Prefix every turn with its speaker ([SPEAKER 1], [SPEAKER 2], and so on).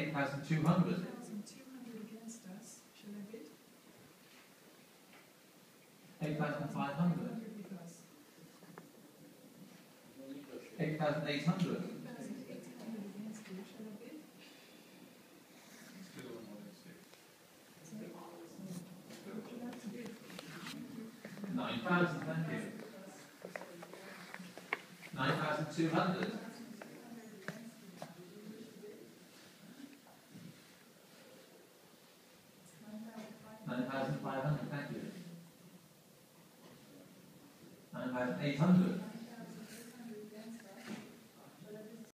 [SPEAKER 1] 8,200.
[SPEAKER 2] 8,200 against us. Shall I bid?
[SPEAKER 1] 8,500.
[SPEAKER 2] With us.
[SPEAKER 1] 8,800.
[SPEAKER 2] 8,800 against you. Shall I bid?
[SPEAKER 3] Still on 106.
[SPEAKER 2] Would you like to bid?
[SPEAKER 1] 9,000, thank you. 9,200. 9,500, thank you. 9,800.